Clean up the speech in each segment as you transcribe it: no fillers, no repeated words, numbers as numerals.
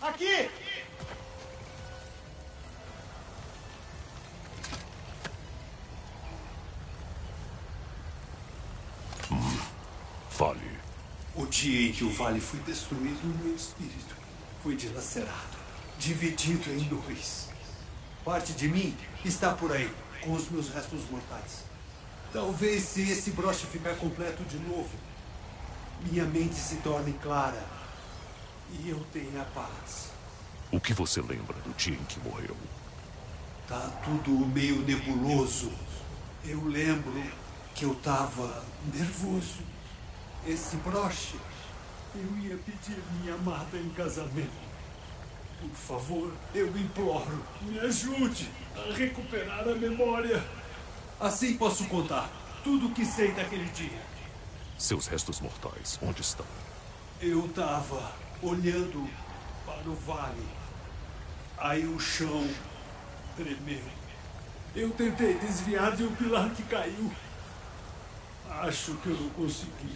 Aqui! Fale. O dia em que o vale foi destruído, o meu espírito foi dilacerado, dividido em dois. Parte de mim está por aí, com os meus restos mortais. Talvez, se esse broche ficar completo de novo, minha mente se torne clara e eu tenha paz. O que você lembra do dia em que morreu? Tá tudo meio nebuloso. Eu lembro que eu tava nervoso. Esse broche, eu ia pedir minha amada em casamento. Por favor, eu imploro, me ajude a recuperar a memória. Assim posso contar tudo o que sei daquele dia. Seus restos mortais, onde estão? Eu tava olhando para o vale. Aí o chão tremeu. Eu tentei desviar de um pilar que caiu. Acho que eu não consegui.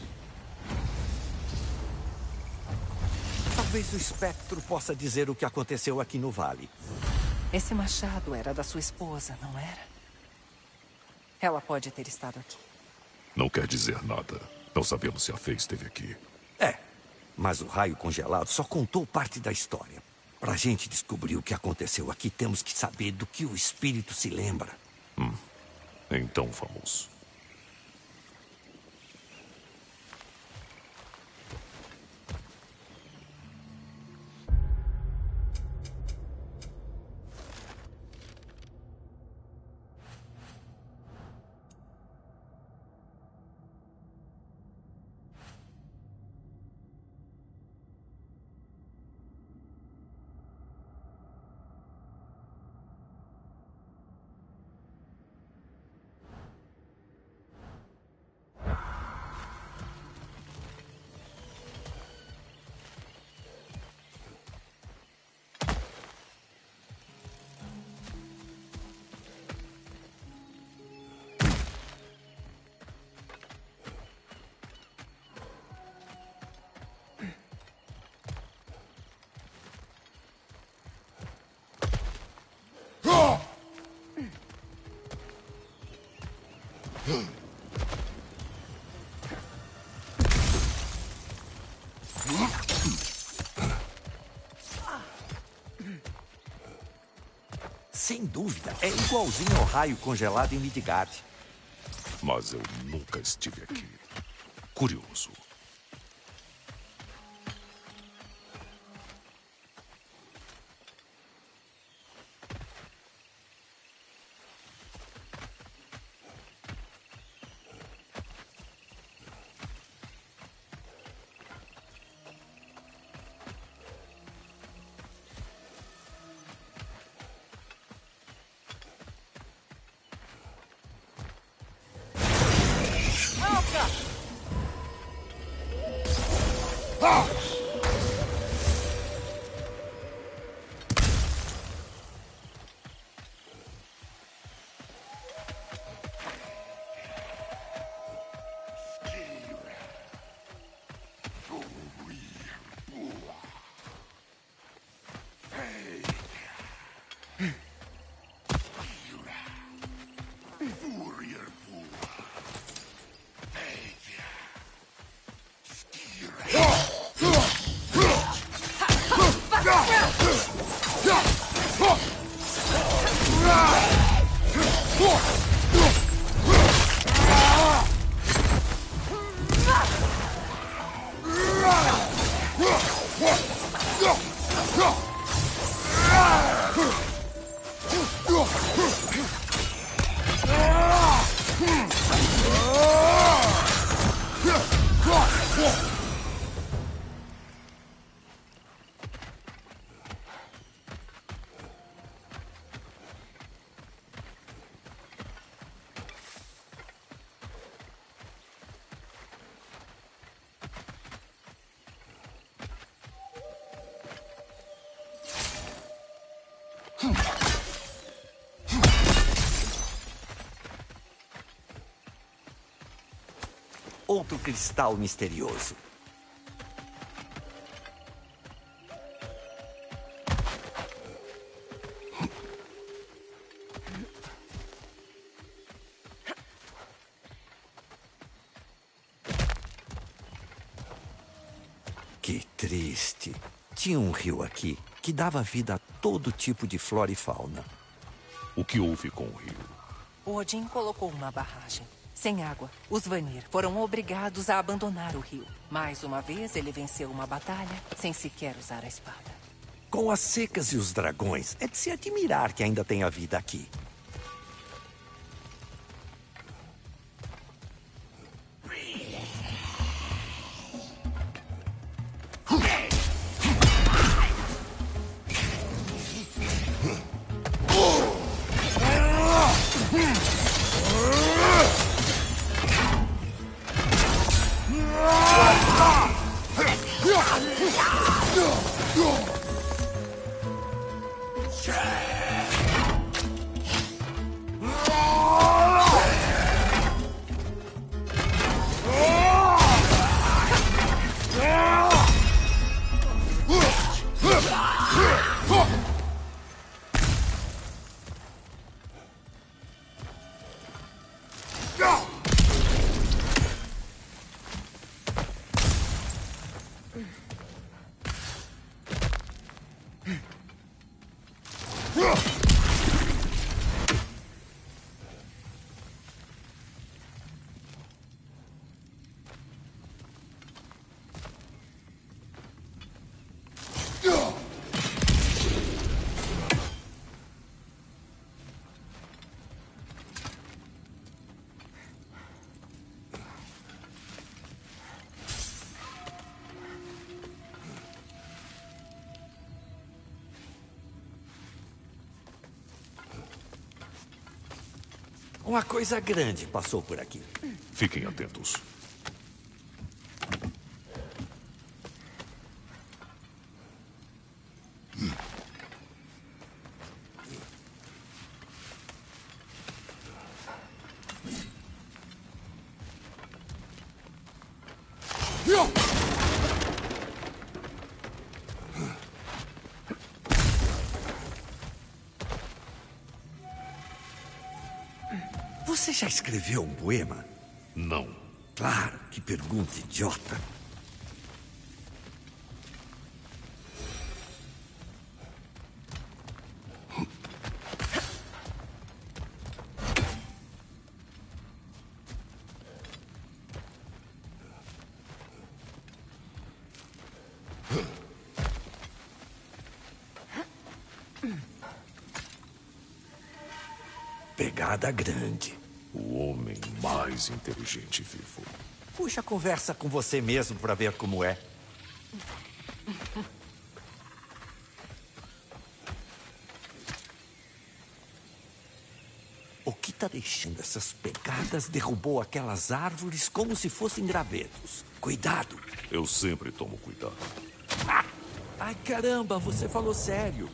Talvez o espectro possa dizer o que aconteceu aqui no vale. Esse machado era da sua esposa, não era? Ela pode ter estado aqui. Não quer dizer nada. Não sabemos se a Fê esteve aqui. É, mas o raio congelado só contou parte da história. Pra gente descobrir o que aconteceu aqui, temos que saber do que o espírito se lembra. Então vamos. Sem dúvida, é igualzinho ao raio congelado em Midgard. Mas eu nunca estive aqui. Curioso. Outro cristal misterioso. Que triste. Tinha um rio aqui que dava vida a todo tipo de flora e fauna. O que houve com o rio? Odin colocou uma barragem. Sem água, os Vanir foram obrigados a abandonar o rio. Mais uma vez, ele venceu uma batalha sem sequer usar a espada. Com as secas e os dragões, é de se admirar que ainda tenha vida aqui. Uma coisa grande passou por aqui. Fiquem atentos. Você já escreveu um poema? Não. Claro, que pergunta idiota. Pegada grande. O homem mais inteligente vivo. Puxa a conversa com você mesmo para ver como é. O que tá deixando essas pegadas derrubou aquelas árvores como se fossem gravetos. Cuidado! Eu sempre tomo cuidado. Ai, caramba, você falou sério.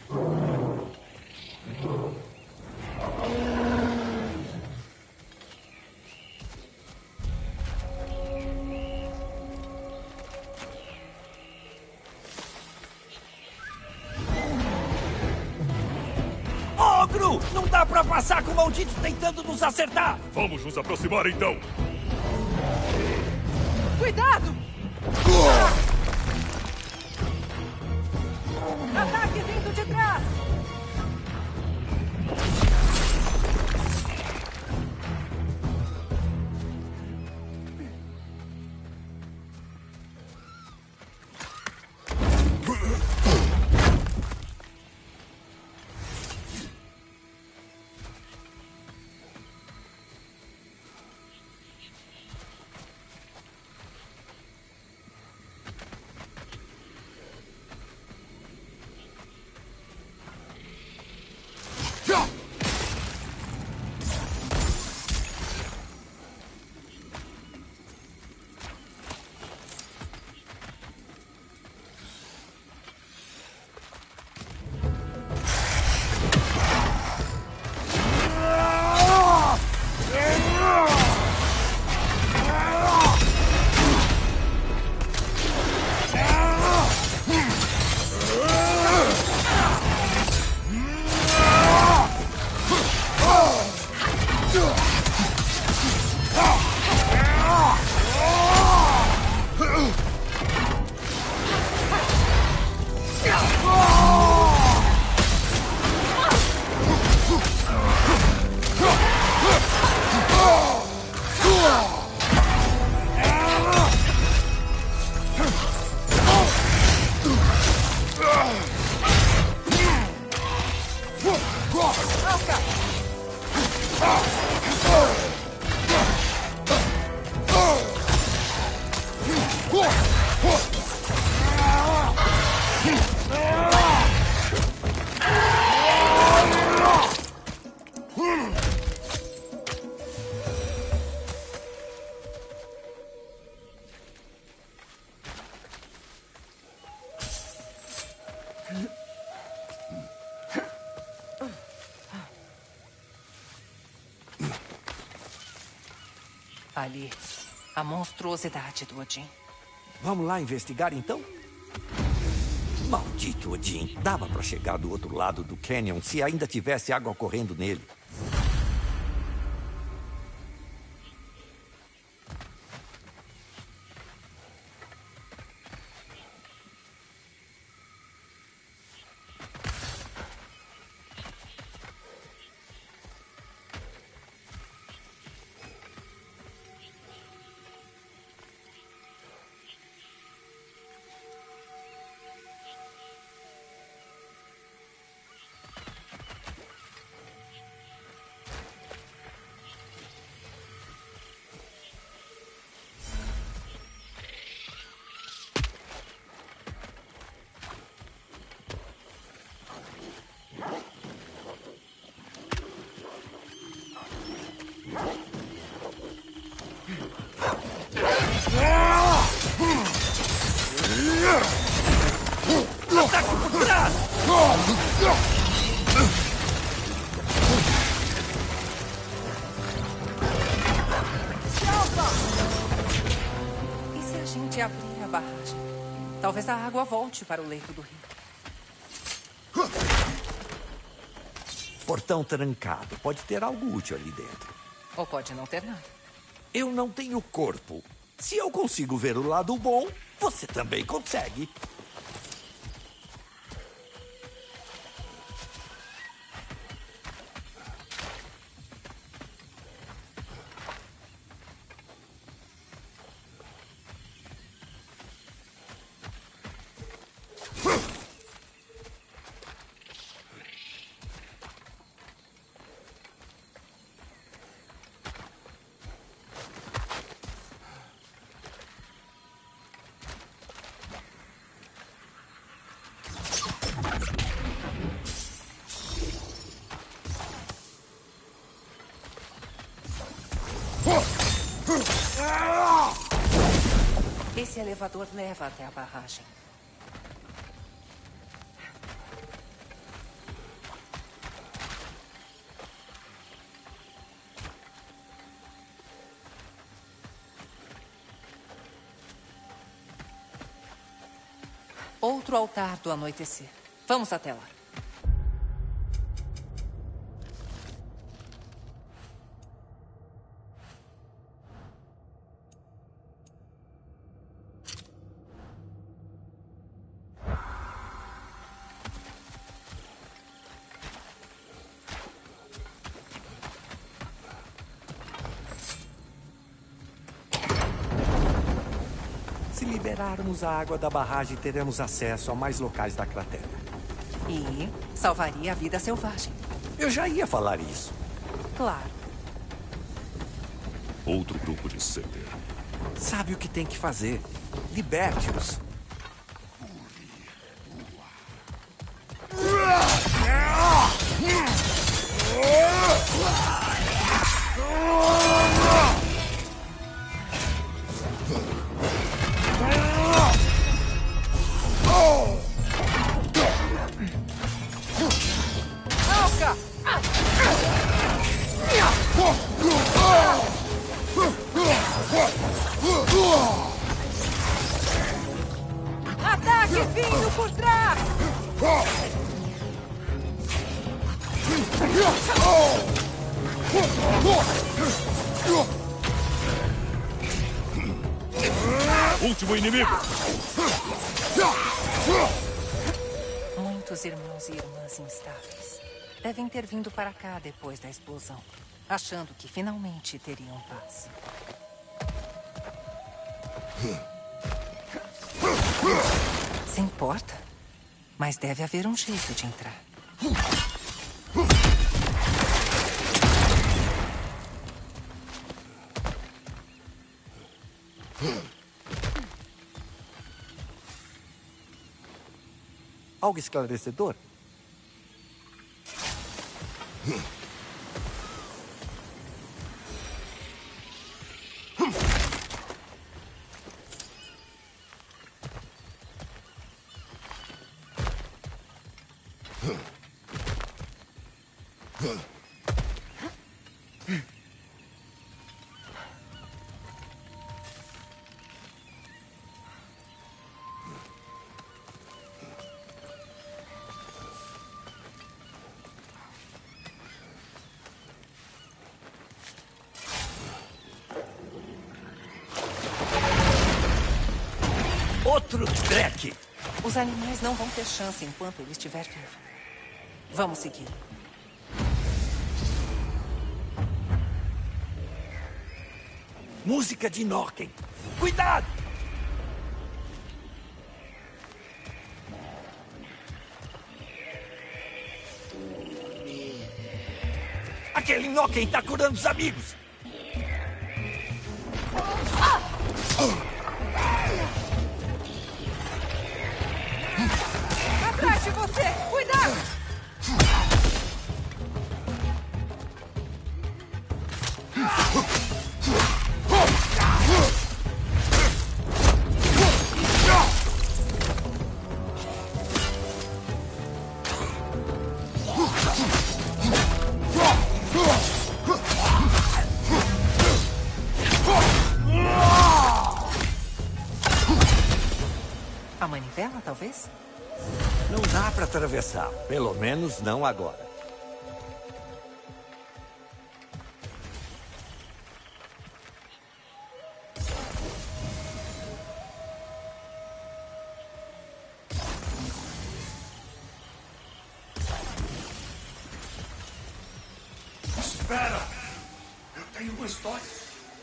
Ogro! Não dá pra passar com o maldito tentando nos acertar! Vamos nos aproximar então! Cuidado! Ataque vindo de trás! Ali, a monstruosidade do Odin. Vamos lá investigar, então? Maldito Odin. Dava pra chegar do outro lado do canyon se ainda tivesse água correndo nele. E se a gente abrir a barragem? Talvez a água volte para o leito do rio. Portão trancado. Pode ter algo útil ali dentro. Ou pode não ter nada. Eu não tenho corpo. Se eu consigo ver o lado bom, você também consegue. Esse elevador leva até a barragem. Outro altar do anoitecer. Vamos até lá. Se liberarmos a água da barragem, teremos acesso a mais locais da cratera. E salvaria a vida selvagem. Eu já ia falar isso. Claro. Outro grupo de Seder. Sabe o que tem que fazer. Liberte-os. Ataque vindo por trás! Último inimigo! Muitos irmãos e irmãs instáveis devem ter vindo para cá depois da explosão, achando que finalmente teriam paz. Se importa, mas deve haver um jeito de entrar. Algo esclarecedor? Outro Drek! Os animais não vão ter chance enquanto ele estiver vivo. Vamos seguir. Música de Nokken. Cuidado! Aquele Nokken tá curando os amigos! Atrás de você! Cuidado! A manivela, talvez? Não dá pra atravessar. Pelo menos não agora. Espera! Eu tenho uma história.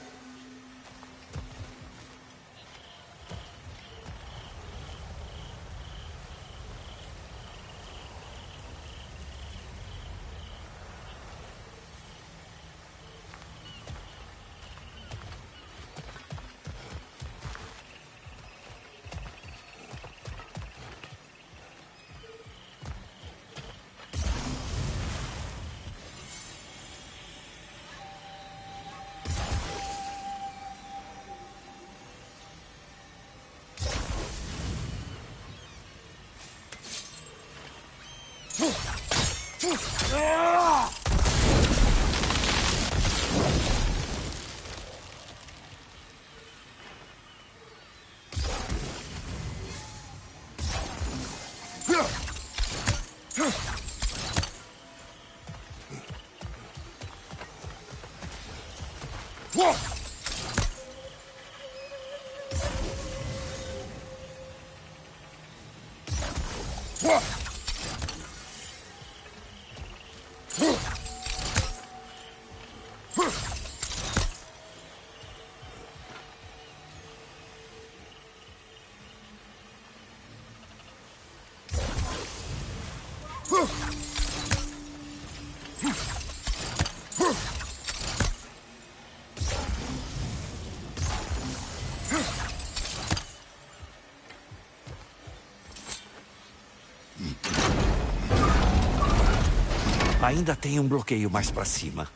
Ainda tem um bloqueio mais pra cima.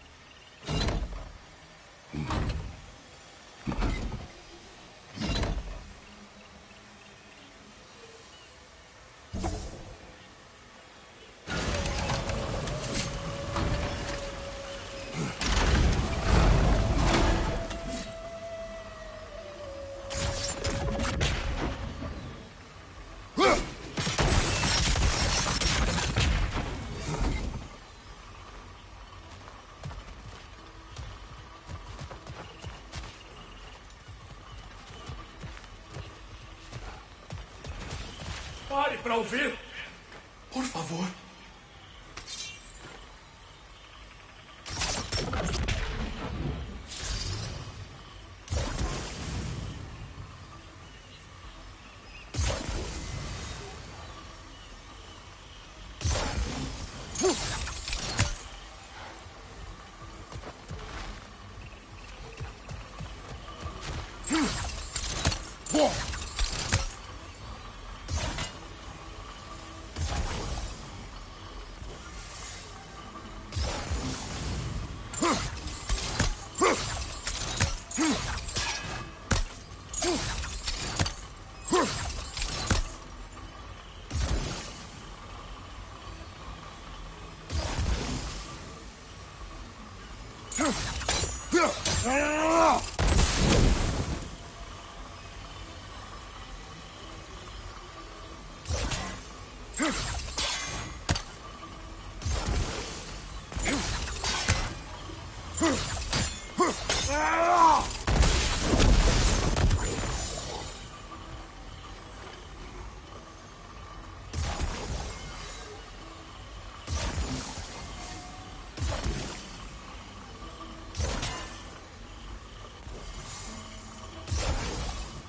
Pare para ouvir. Por favor.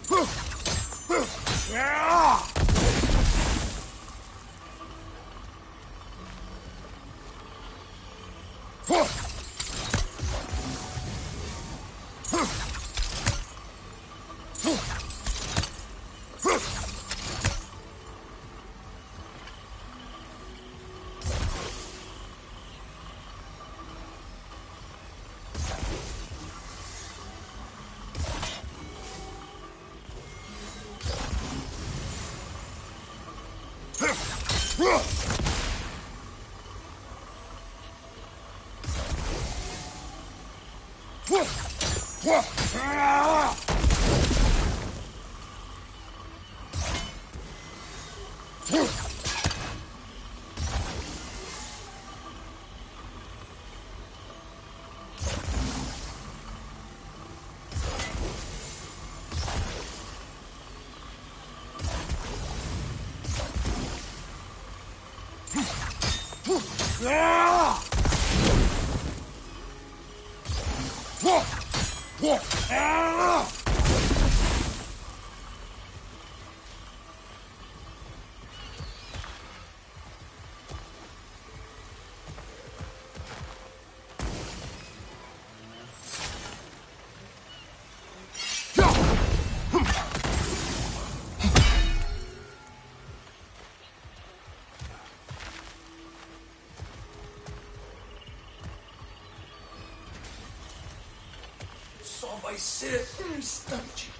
Só vai ser um instante.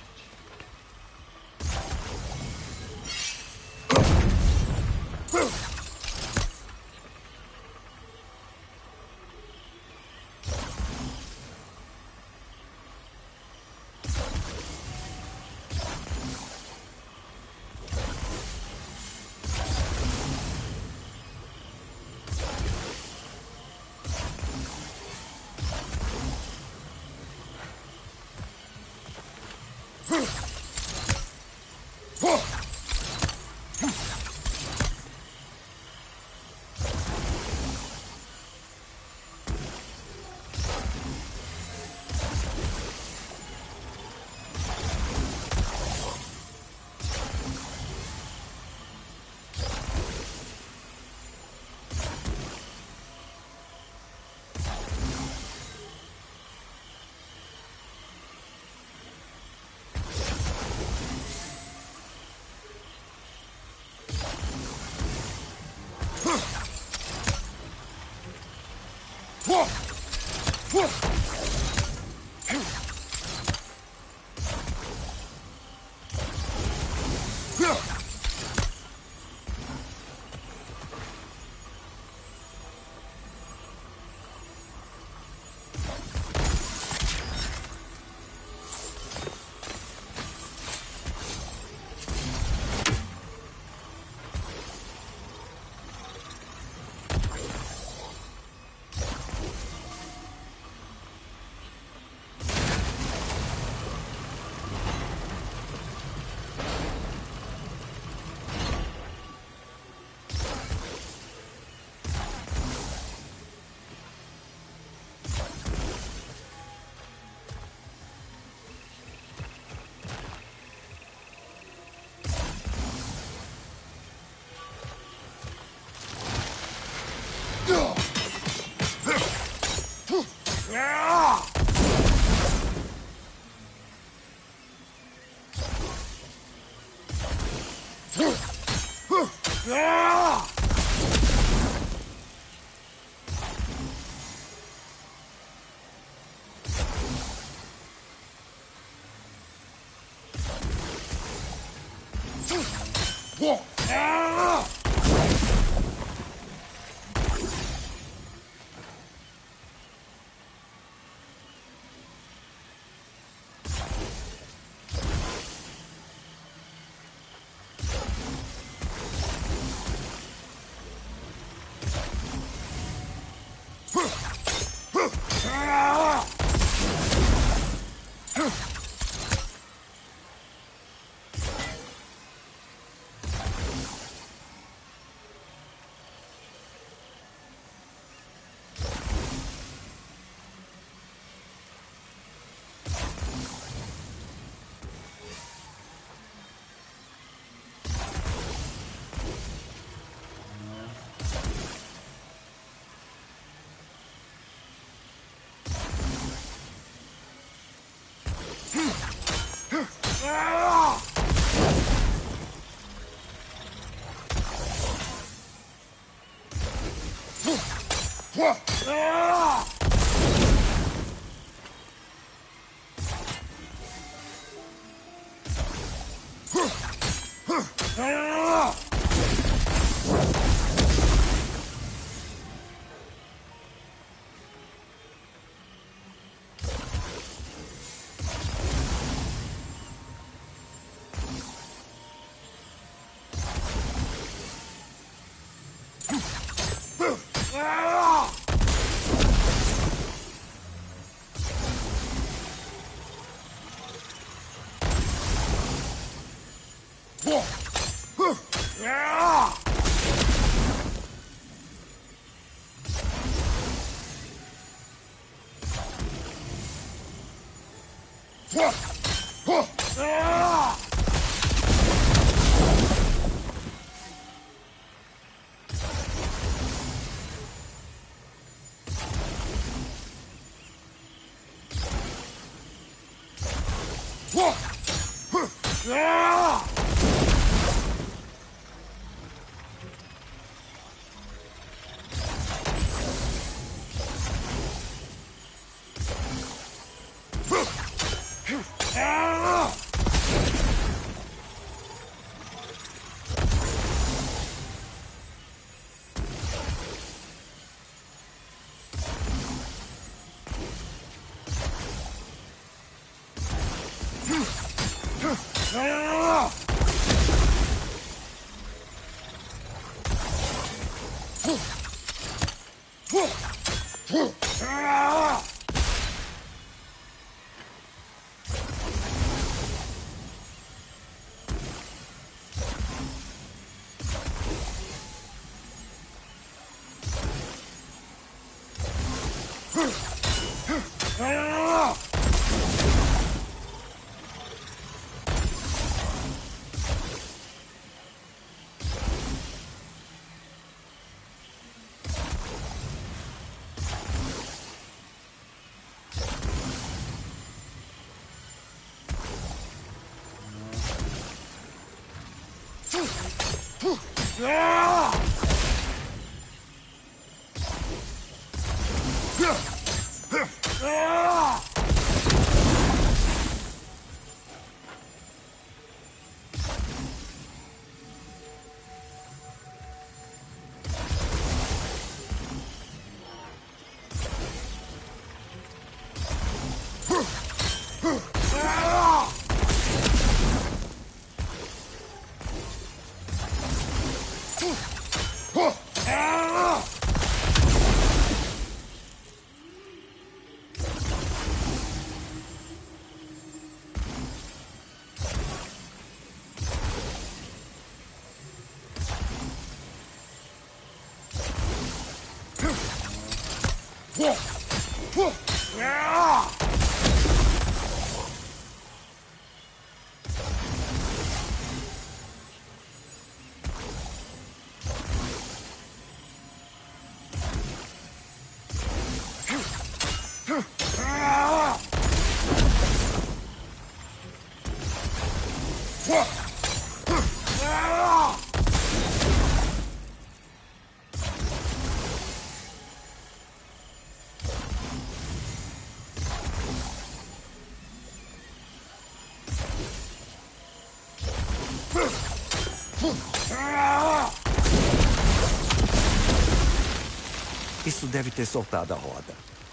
Isso deve ter soltado a roda.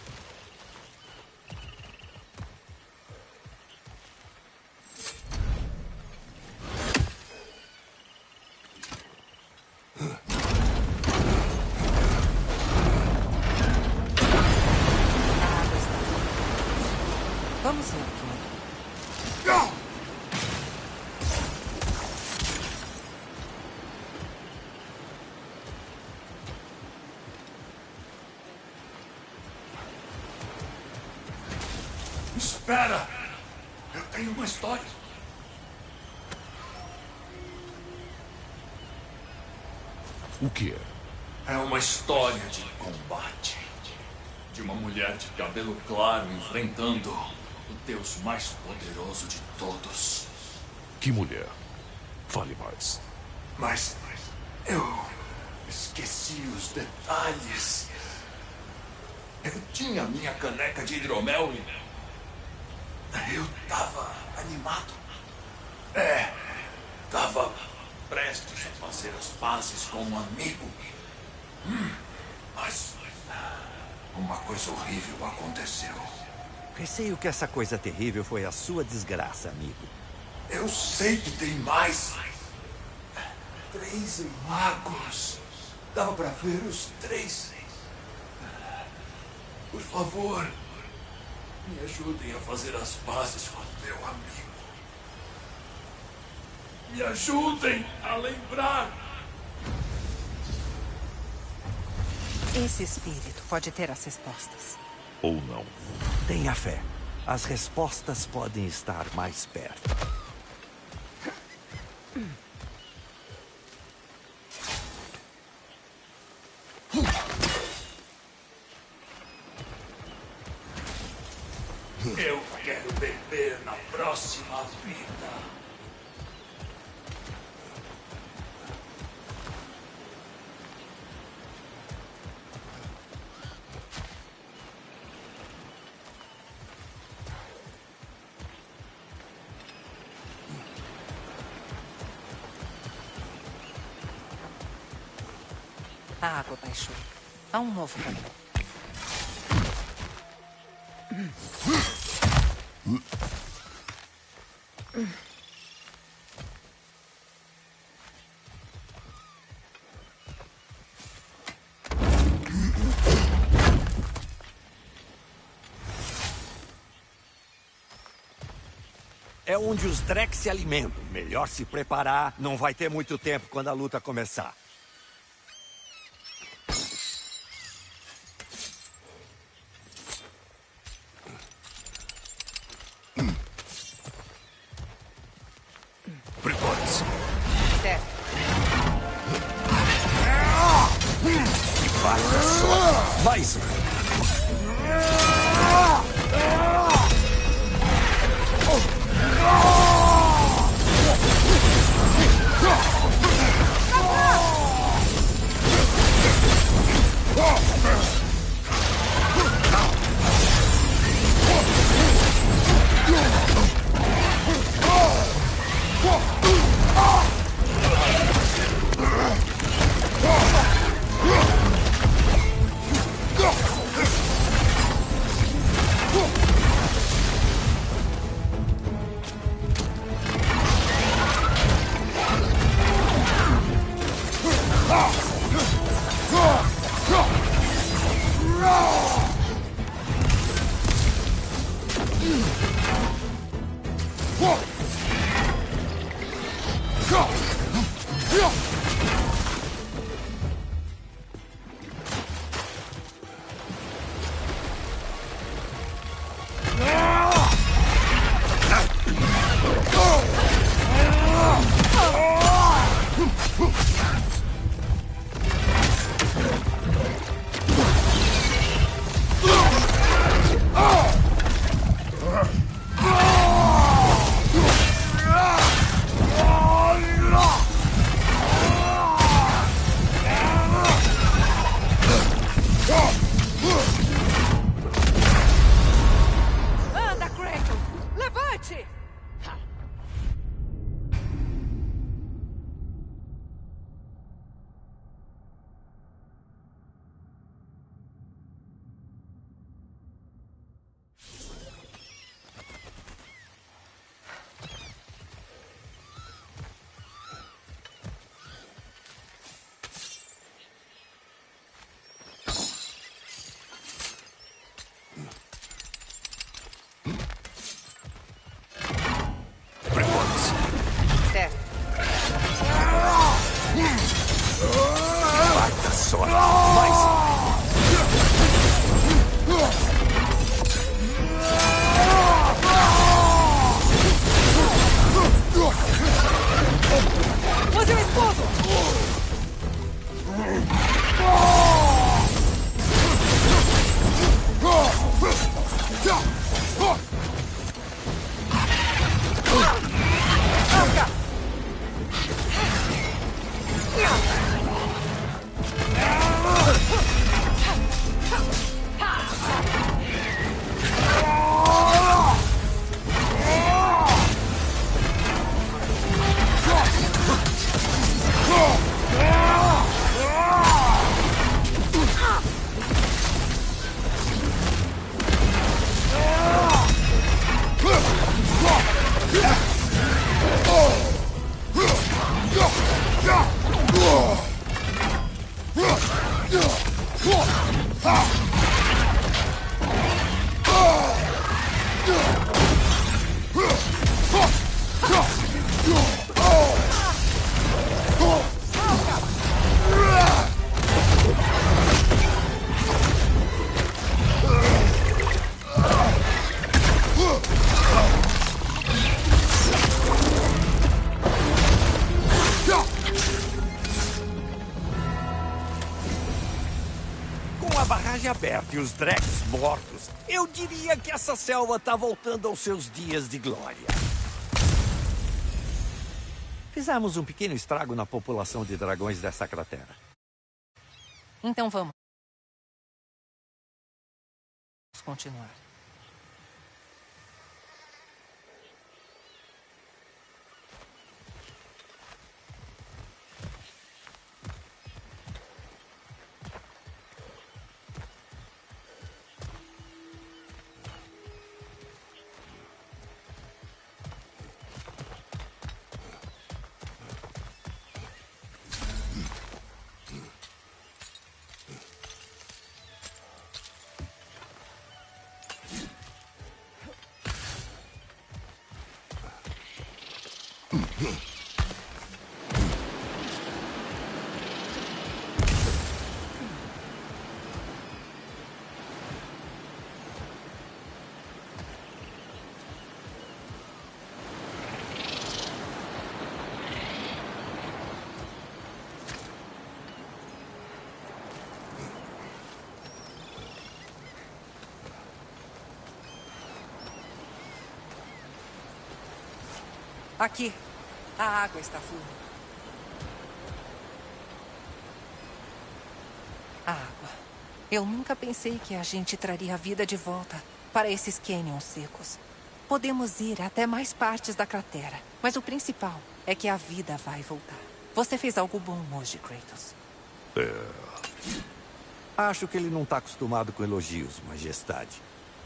Vamos ver, King. Espera! Eu tenho uma história. O que é? É uma história de combate. De uma mulher de cabelo claro enfrentando o deus mais poderoso de todos. Que mulher? Fale mais. Mas eu esqueci os detalhes. Eu tinha minha caneca de hidromel e eu tava animado. Tava prestes a fazer as pazes com um amigo. Mas uma coisa horrível aconteceu. Receio que essa coisa terrível foi a sua desgraça, amigo. Eu sei que tem mais. 3 magos. Dava pra ver os 3. Por favor, me ajudem a fazer as pazes com meu amigo. Me ajudem a lembrar. Esse espírito pode ter as respostas. Ou não. Tenha fé. As respostas podem estar mais perto. Eu quero beber na próxima vida. A água baixou. Há um novo caminho. É onde os Drex se alimentam. Melhor se preparar. Não vai ter muito tempo quando a luta começar. Prepare-se. Certo. Que faca só. Mais um. bosque aberto e os Drex mortos, eu diria que essa selva tá voltando aos seus dias de glória. Fizemos um pequeno estrago na população de dragões dessa cratera. Então vamos continuar. Aqui, a água está fluindo. A água. Eu nunca pensei que a gente traria a vida de volta para esses canyons secos. Podemos ir até mais partes da cratera, mas o principal é que a vida vai voltar. Você fez algo bom hoje, Kratos. Acho que ele não tá acostumado com elogios, majestade.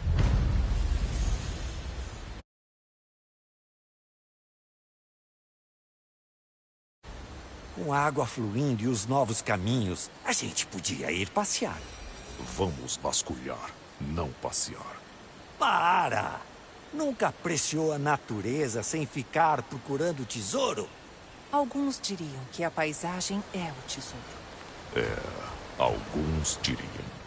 Com a água fluindo e os novos caminhos, a gente podia ir passear. Vamos vasculhar, não passear. Para! Nunca apreciou a natureza sem ficar procurando tesouro? Alguns diriam que a paisagem é o tesouro. Alguns diriam.